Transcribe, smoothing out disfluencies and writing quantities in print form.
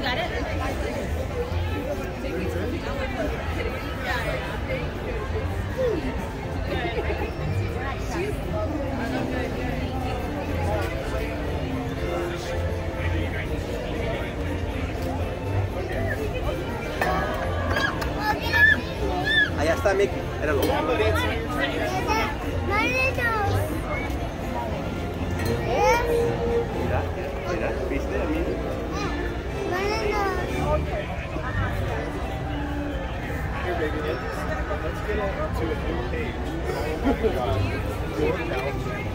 got it? Allá está Mickey, míralo. Mira, ¿viste a Minnie? Here, baby, let's get to a new page.